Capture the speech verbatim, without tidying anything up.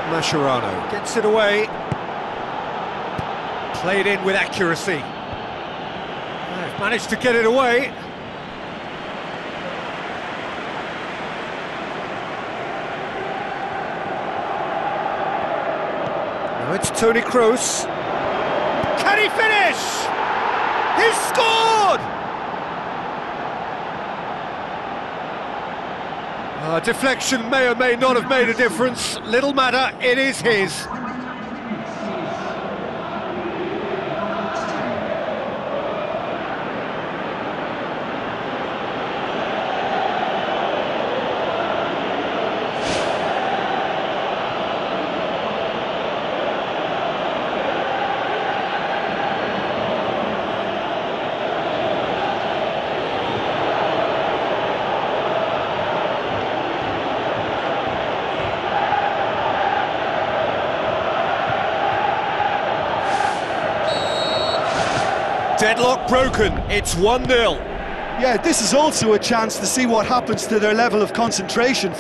Mascherano gets it away. Played in with accuracy. They've managed to get it away. Now it's Toni Kroos. Can he finish? He's scored! Uh, deflection may or may not have made a difference. Little matter, it is his. Deadlock broken, it's one nil. Yeah, this is also a chance to see what happens to their level of concentration.